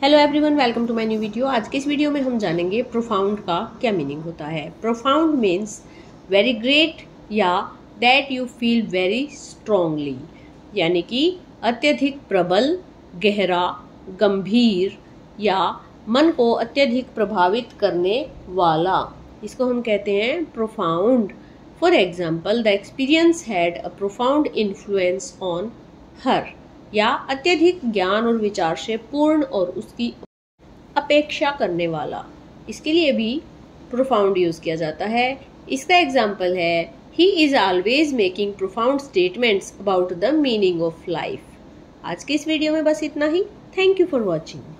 Hello everyone, welcome to my new video. आज के इस वीडियो में हम जानेंगे प्रोफाउंड का क्या मीनिंग होता है। प्रोफाउंड मीन्स वेरी ग्रेट या that you feel very strongly, यानी कि अत्यधिक प्रबल, गहरा, गंभीर या मन को अत्यधिक प्रभावित करने वाला, इसको हम कहते हैं profound. For example, the experience had a profound influence on her, या अत्यधिक ज्ञान और विचार से पूर्ण और उसकी अपेक्षा करने वाला, इसके लिए भी प्रोफाउंड यूज किया जाता है। इसका एग्जाम्पल है he is always making profound statements about the meaning of life. आज के इस वीडियो में बस इतना ही। Thank you for watching.